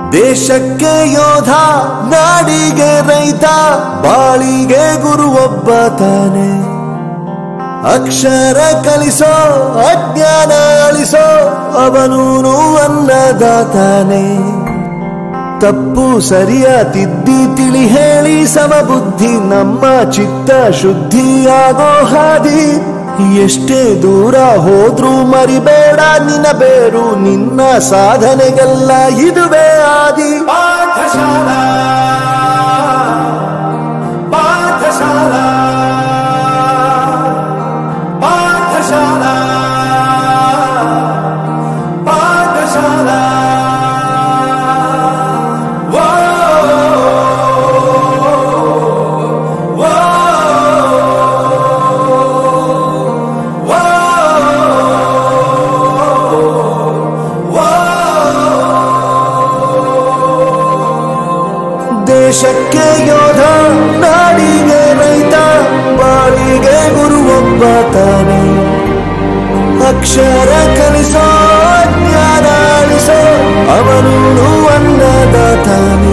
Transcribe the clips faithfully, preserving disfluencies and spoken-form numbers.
ದೇಶಕ್ಕೆ ಯೋಧ, ನಾಡಿಗೆ ರೈತ, ಬಾಳಿಗೆ ಗುರು ಒಬ್ಬ ತಾನೆ. ಅಕ್ಷರ ಕಲಿಸೋ, ಅಜ್ಞಾನ ಅಳಿಸೋ, ಅವನೂನು ಅನ್ನದಾತಾನೆ. ತಪ್ಪು ಸರಿಯ ತಿದ್ದಿ ತಿಳಿ ಹೇಳಿ ಸಮಬುದ್ಧಿ ನಮ್ಮ ಚಿತ್ತ ಶುದ್ಧಿಯಾಗೋ ಹಾದಿ. ಎಷ್ಟೇ ದೂರ ಹೋದ್ರೂ ಮರಿಬೇಡ ನಿನ್ನ ಬೇರು, ನಿನ್ನ ಸಾಧನೆಗೆಲ್ಲ ಇದುವೇ ಆದಿ. ಪಾಠಶಾಲಾ ಪಾಠಶಾಲಾ ಪಾಠಶಾಲಾ ಪಾಠಶಾಲಾ. ದೇಶಕ್ಕೆ ಯೋಧ, ನಾಡಿಗೆ ರೈತ, ಬಾಳಿಗೆ ಗುರು ಒಬ್ಬ ತಾನೆ. ಅಕ್ಷರ ಕಲಿಸೋ, ಜ್ಞಾನ ಅಳಿಸೋ, ಅವನು ಅನ್ನದಾತಾನೆ.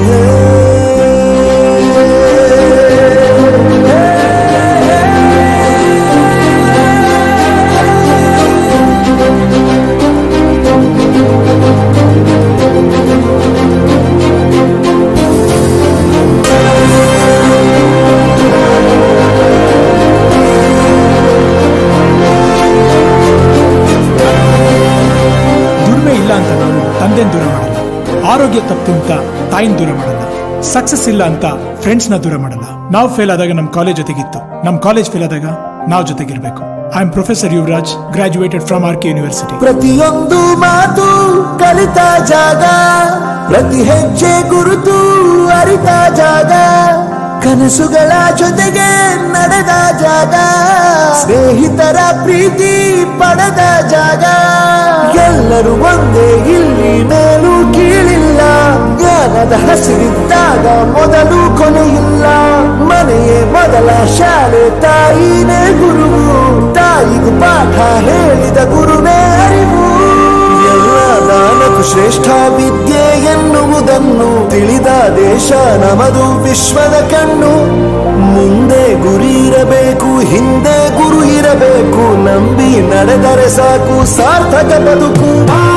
ತಂದೆನ್ ದೂರ ಮಾಡಲ್ಲ, ಆರೋಗ್ಯ ತಪ್ಪು ಅಂತ ತಾಯಿನ ದೂರ ಮಾಡಲ್ಲ, ಸಕ್ಸಸ್ ಇಲ್ಲ ಅಂತ ಫ್ರೆಂಡ್ಸ್ ನ ದೂರ ಮಾಡಲ್ಲ. ನಾವು ಫೇಲ್ ಆದಾಗ ನಮ್ ಕಾಲೇಜ್ ಜೊತೆಗಿತ್ತು, ನಮ್ ಕಾಲೇಜ್ ಫೇಲ್ ಆದಾಗ ನಾವು ಜೊತೆಗಿರ್ಬೇಕು. I am professor Yuvraj, graduated from R K university. ಪ್ರತಿಯೊಂದು ಮಾತು ಕಲಿತ ಜಾಗ, ಪ್ರತಿ ಹೆಜ್ಜೆ ಗುರುತು ಅರಿತ ಜಾಗ, ಕನಸುಗಳ ಜೊತೆಗೆ ನಡೆದ ಜಾಗ, ಸ್ನೇಹಿತರ ಪ್ರೀತಿ ಪಡೆದ ಜಾಗ. ಎಲ್ಲರೂ ಒಂದೇ, ಇಲ್ಲಿ ಮೇಲೂ ಕೀಳಿಲ್ಲ, ಜ್ಞಾನದ ಹಸಿರಿದ್ದಾಗ ಮೊದಲು ಕೊನೆಯಿಲ್ಲ. ಮನೆಯೇ ಮೊದಲ ಶಾಲೆ, ತಾಯಿನೇ ಗುರುವು, ತಾಯಿಗೂ ಪಾಠ ಹೇಳಿದ ಗುರುವೇ ಅರಿವು. ಎಲ್ಲ ದಾನಕ್ಕೂ ಶ್ರೇಷ್ಠ ವಿದ್ಯೆ ಎನ್ನುವುದನ್ನು ತಿಳಿದ ದೇಶ ನಮದು, ವಿಶ್ವದ ಕಣ್ಣು. ಮುಂದೆ ಗುರಿ ಇರಬೇಕು, ಹಿಂದೆ ಗುರು ಇರಬೇಕು, ನಂಬಿ ನಡೆದರೆ ಸಾಕು ಸಾರ್ಥಕ ಬದುಕು.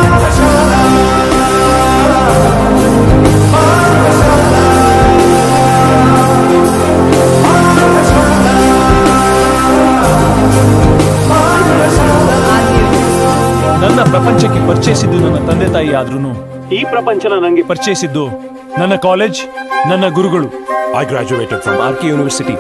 ನನ್ನ ಪ್ರಪಂಚಕ್ಕೆ ಪರಿಚಯಿಸಿದ್ದು ನನ್ನ ತಂದೆ ತಾಯಿ ಆದ್ರೂ ಈ ಪ್ರಪಂಚನ ನನಗೆ ಪರಿಚಯಿಸಿದ್ದು ನನ್ನ ಕಾಲೇಜ್, ನನ್ನ ಗುರುಗಳು. I graduated from R K university.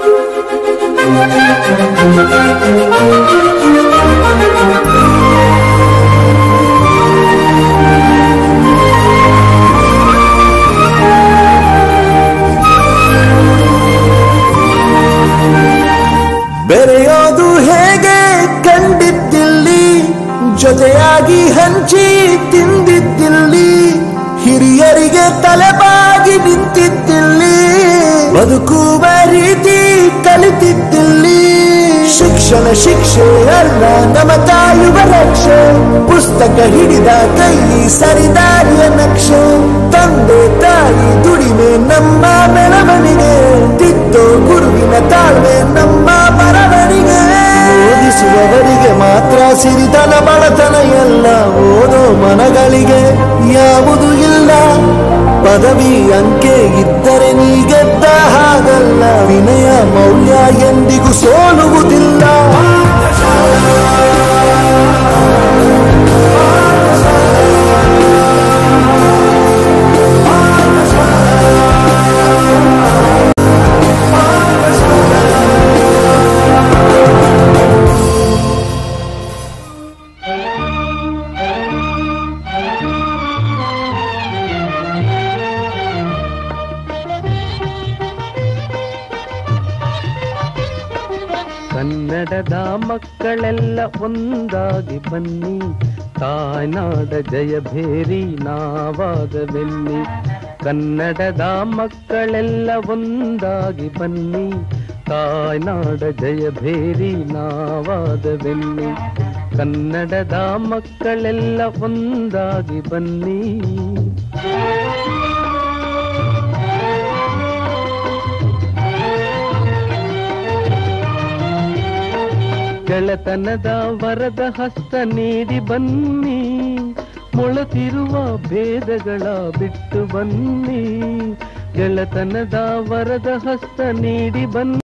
ಬೆರೆಯೋದು ಹೇಗೆ ಕಂಡಿದ್ದಿಲ್ಲಿ, ಜೊತೆಯಾಗಿ ಹಂಚಿ ತಿಂದಿದ್ದಿಲ್ಲಿ, ಹಿರಿಯರಿಗೆ ತಲೆಬಾಗಿ ನಿಂತಿದ್ದಿಲ್ಲಿ, ಬದುಕುವ ರೀತಿ ಕಲಿತಿದ್ದಿಲ್ಲಿ. ಶಿಕ್ಷಣ ಶಿಕ್ಷೆ ಅಲ್ಲ ನಮ್ಮ ಕಾಯುವ ರಕ್ಷೆ, ಪುಸ್ತಕ ಹಿಡಿದ ಕೈ ಸರಿದಾರಿಯ ನಕ್ಷೆ. ತಂದೆ ತಾಯಿ ದುಡಿಮೆ ನಮ್ಮ ಬೆಳವಣಿಗೆ, ತಿದ್ದೋ ಗುರುವಿನ ತಾಳ್ಮೆ ನಮ್ಮ ಬರವಣಿಗೆ. ಓದಿಸುವವರಿಗೆ ಮಾತ್ರ ಸಿರಿತನ ಬಡತನ ಎಲ್ಲ, ಓದೋ ಮನಗಳಿಗೆ ಯಾವುದು ಇಲ್ಲ. ಪದವಿ ಅಂಕೆ ಇದ್ದರೆ ನೀ ಗೆದ್ದ ಹಾಗಲ್ಲ, ವಿನಯ ಮೌಲ್ಯ ಎಂದಿಗೂ ಸೋಲುವುದಿಲ್ಲ. ಕನ್ನಡದ ಮಕ್ಕಳೆಲ್ಲ ಒಂದಾಗಿ ಬನ್ನಿ, ತಾಯ್ನಾಡ ಜಯ ಭೇರಿ ನಾವಾಗವೆನ್ನಿ. ಕನ್ನಡದ ಮಕ್ಕಳೆಲ್ಲ ಒಂದಾಗಿ ಬನ್ನಿ, ತಾಯ್ನಾಡ ಜಯ ಭೇರಿ ನಾವಾಗವೆನ್ನಿ. ಕನ್ನಡದ ಮಕ್ಕಳೆಲ್ಲ ಒಂದಾಗಿ ಬನ್ನಿ. ಗೆಳೆತನದ ವರದ ಹಸ್ತ ನೀಡಿ ಬನ್ನಿ, ಮೊಳತಿರುವ ಭೇದಗಳ ಬಿಟ್ಟು ಬನ್ನಿ. ಗೆಳೆತನದ ವರದ ಹಸ್ತ ನೀಡಿ ಬನ್ನಿ.